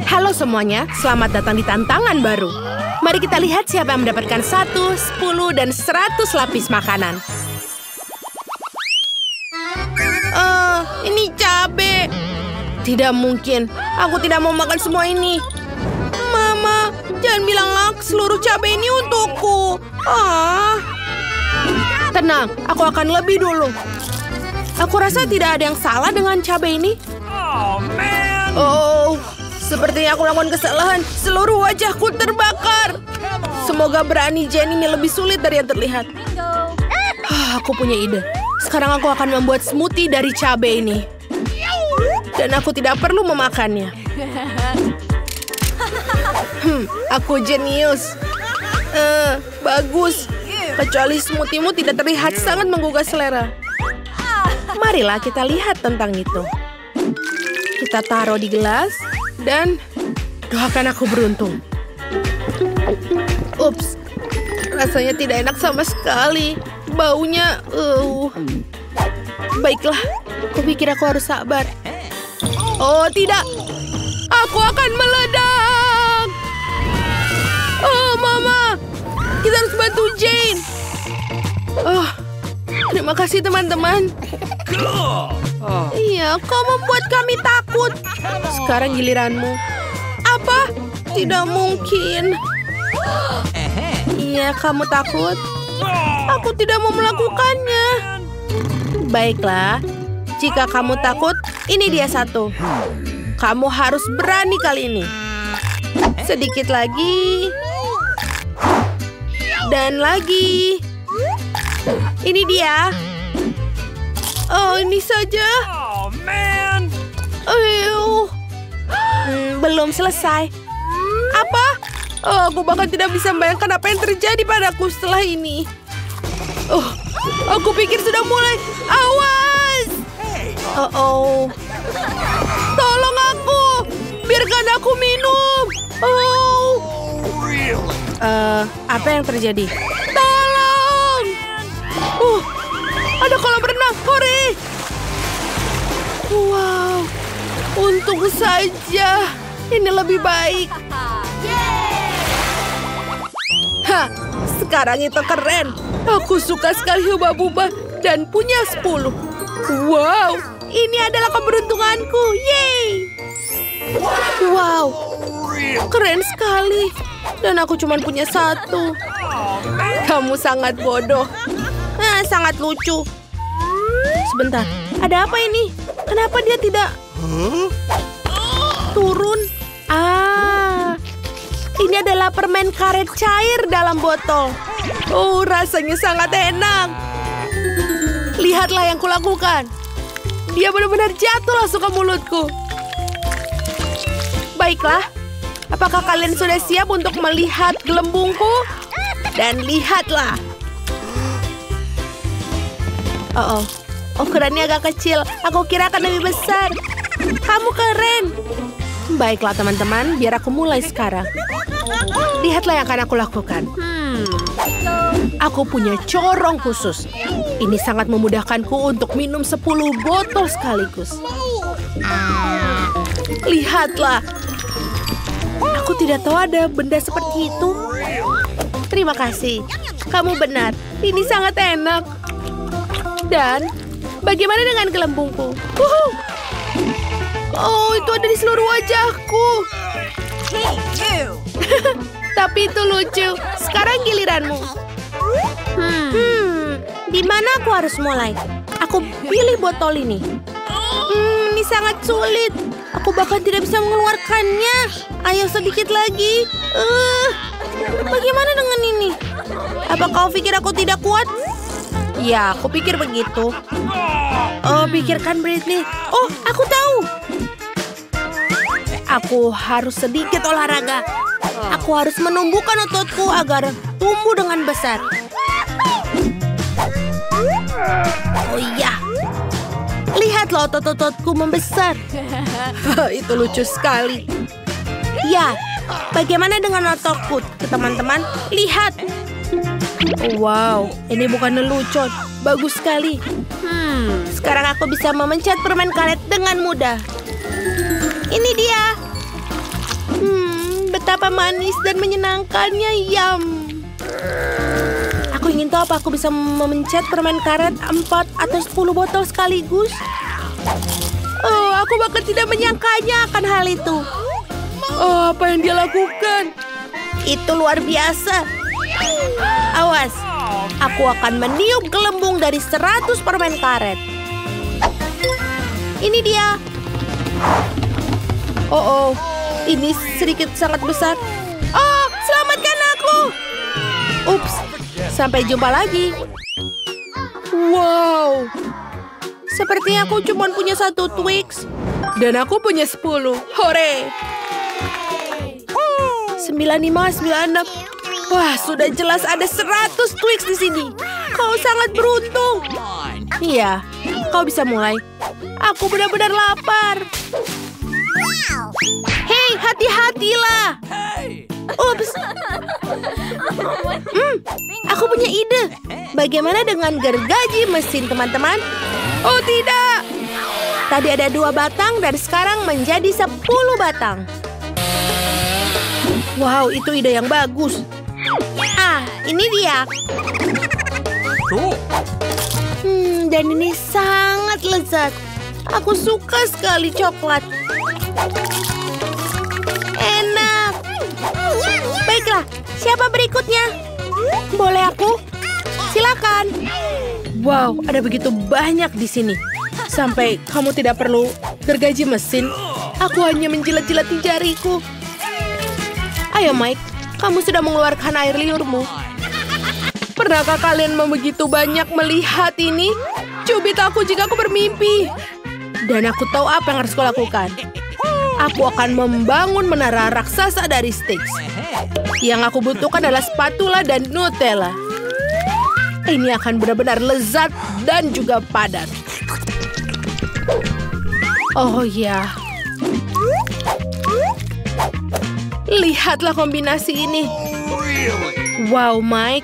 Halo semuanya, selamat datang di tantangan baru. Mari kita lihat siapa yang mendapatkan 1, 10, dan 100 lapis makanan. Ini cabe. Tidak mungkin, aku tidak mau makan semua ini. Mama, jangan bilang seluruh cabe ini untukku. Tenang, aku akan lebih dulu. Aku rasa tidak ada yang salah dengan cabe ini. Oh, sepertinya aku melakukan kesalahan. Seluruh wajahku terbakar. Semoga berani Jenny ini lebih sulit dari yang terlihat. Aku punya ide. Sekarang aku akan membuat smoothie dari cabai ini. Dan aku tidak perlu memakannya. Aku jenius. Bagus. Kecuali smoothie-mu tidak terlihat sangat menggugah selera. Marilah kita lihat tentang itu. Kita taruh di gelas. Dan doakan aku beruntung. Ups, rasanya tidak enak sama sekali. Baunya, Baiklah, kupikir aku harus sabar. Oh tidak, aku akan meledak. Oh Mama, kita harus bantu Jane. Terima kasih teman-teman. Iya, kau membuat kami takut. Sekarang giliranmu. Apa? Tidak mungkin. Iya, kamu takut? Aku tidak mau melakukannya. Baiklah, jika kamu takut, ini dia 1. Kamu harus berani kali ini. Sedikit lagi. Dan lagi. Ini dia. Oh, ini saja. Belum selesai. Apa? Aku bahkan tidak bisa membayangkan apa yang terjadi padaku setelah ini. Aku pikir sudah mulai. Awas! Tolong aku. Biarkan aku minum. Apa yang terjadi? Tolong! Ada kolam renang. Hore! Wow. Untung saja. Ini lebih baik. Sekarang itu keren. Aku suka sekali hubah-bubah dan punya 10. Wow, ini adalah keberuntunganku. Yeay! Wow, keren sekali. Dan aku cuma punya 1. Kamu sangat bodoh. Sangat lucu. Sebentar, ada apa ini? Kenapa dia tidak turun? Ini adalah permen karet cair dalam botol. Rasanya sangat enak. Lihatlah yang kulakukan. Dia benar-benar jatuh langsung ke mulutku. Baiklah, apakah kalian sudah siap untuk melihat gelembungku? Dan lihatlah. Ukurannya agak kecil. Aku kira akan lebih besar. Kamu keren. Baiklah teman-teman, biar aku mulai sekarang. Lihatlah yang akan aku lakukan. Aku punya corong khusus. Ini sangat memudahkanku untuk minum 10 botol sekaligus. Lihatlah. Aku tidak tahu ada benda seperti itu. Terima kasih. Kamu benar. Ini sangat enak. Dan bagaimana dengan gelembungku? Itu ada di seluruh wajahku. Tapi itu lucu. Sekarang giliranmu. Di mana aku harus mulai? Aku pilih botol ini. Ini sangat sulit. Aku bahkan tidak bisa mengeluarkannya. Ayo sedikit lagi. Bagaimana dengan ini? Apa kau pikir aku tidak kuat? Ya, aku pikir begitu. Pikirkan Britney. Aku tahu. Aku harus sedikit olahraga. Aku harus menumbuhkan ototku agar tumbuh dengan besar. Oh iya. Lihatlah otot-ototku membesar. Itu lucu sekali. Ya, bagaimana dengan ototku, teman-teman? Lihat. Wow, ini bukan lelucon. Bagus sekali. Sekarang aku bisa memencet permen karet dengan mudah. Ini dia. terasa manis dan menyenangkannya. Yum. Aku ingin tahu apa aku bisa memencet permen karet 4 atau 10 botol sekaligus. Oh, aku bahkan tidak menyangkanya akan hal itu. Oh, apa yang dia lakukan? Itu luar biasa. Awas, aku akan meniup gelembung dari 100 permen karet. Ini dia. Oh, ini sedikit sangat besar. Oh, selamatkan aku. Ups, sampai jumpa lagi. Wow. Sepertinya aku cuma punya 1 Twix. Dan aku punya 10. Hore! 9596. Wah, sudah jelas ada 100 Twix di sini. Kau sangat beruntung. Iya, kau bisa mulai. Aku benar-benar lapar. Hei, hati-hatilah. Ups. Aku punya ide. Bagaimana dengan gergaji mesin, teman-teman? Oh, tidak. Tadi ada 2 batang dan sekarang menjadi 10 batang. Wow, itu ide yang bagus. Ah, ini dia. Dan ini sangat lezat. Aku suka sekali coklat. Enak. Baiklah, siapa berikutnya? Boleh aku? Silakan. Wow, ada begitu banyak di sini. Sampai kamu tidak perlu gergaji mesin. Aku hanya menjilat-jilati jariku. Ayo Mike, kamu sudah mengeluarkan air liurmu. Pernahkah kalian begitu banyak melihat ini? Cubit aku jika aku bermimpi. Dan aku tahu apa yang harus kulakukan. Aku akan membangun menara raksasa dari Styx. Yang aku butuhkan adalah spatula dan Nutella. Ini akan benar-benar lezat dan juga padat. Oh ya. Lihatlah kombinasi ini. Wow, Mike.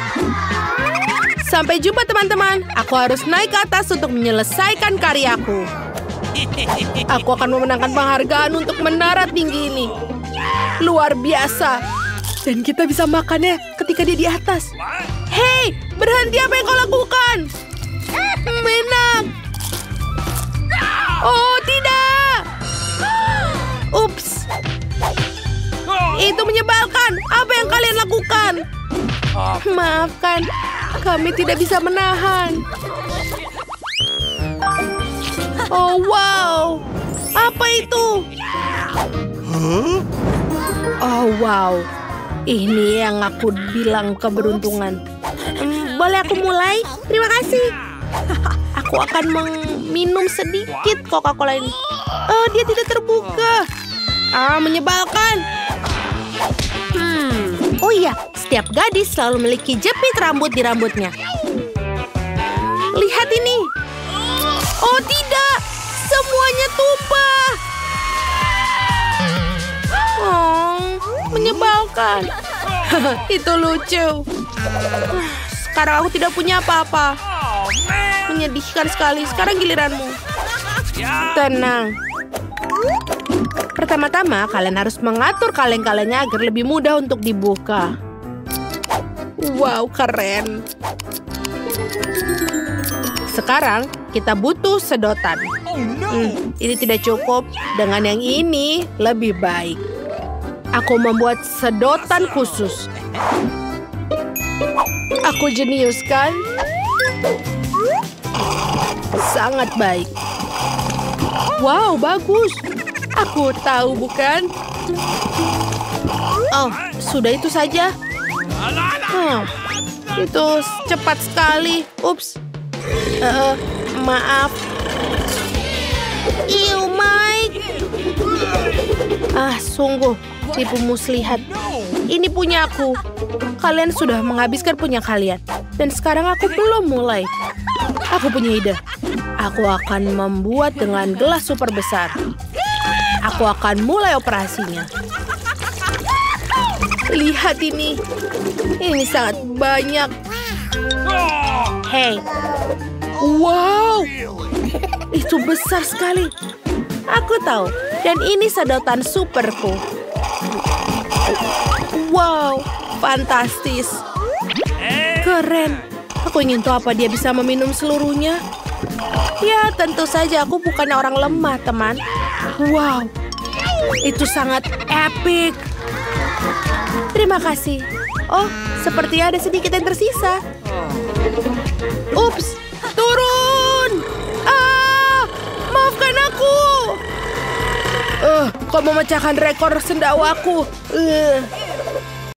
Sampai jumpa teman-teman. Aku harus naik ke atas untuk menyelesaikan karyaku. Aku akan memenangkan penghargaan untuk menara tinggi ini. Luar biasa. Dan kita bisa makannya ketika dia di atas. Hei, berhenti, apa yang kau lakukan? Enak. Oh, tidak. Ups. Itu menyebalkan. Apa yang kalian lakukan? Maafkan, kami tidak bisa menahan. Oh, wow. Apa itu? Oh, wow. Ini yang aku bilang keberuntungan. Boleh aku mulai? Terima kasih. Aku akan minum sedikit Coca-Cola ini. Oh, dia tidak terbuka. Menyebalkan. Oh iya, setiap gadis selalu memiliki jepit rambut di rambutnya. Lihat ini. Oh tidak, semuanya tumpah. Oh, menyebalkan. Itu lucu. Sekarang aku tidak punya apa-apa. Menyedihkan sekali. Sekarang giliranmu. Tenang. Pertama-tama, kalian harus mengatur kaleng-kalengnya agar lebih mudah untuk dibuka. Wow, keren. Sekarang, kita butuh sedotan. Ini tidak cukup. Dengan yang ini, lebih baik. Aku membuat sedotan khusus. Aku jenius, kan? Sangat baik. Wow, bagus. Aku tahu, bukan? Oh, sudah itu saja. Itu cepat sekali. Ups. Maaf. Iu, Mike. Sungguh. Tipu muslihat. Ini punya aku. Kalian sudah menghabiskan punya kalian. Dan sekarang aku belum mulai. Aku punya ide. Aku akan membuat dengan gelas super besar. Aku akan mulai operasinya. Lihat ini. Ini sangat banyak. Hei. Wow. Itu besar sekali. Aku tahu. Dan ini sedotan superku. Wow, fantastis. Keren. Aku ingin tahu apa dia bisa meminum seluruhnya. Ya, tentu saja aku bukan orang lemah, teman. Wow, itu sangat epic. Terima kasih. Oh, sepertinya ada sedikit yang tersisa. Ups, turun! Maafkan aku. Kau memecahkan rekor sendawaku.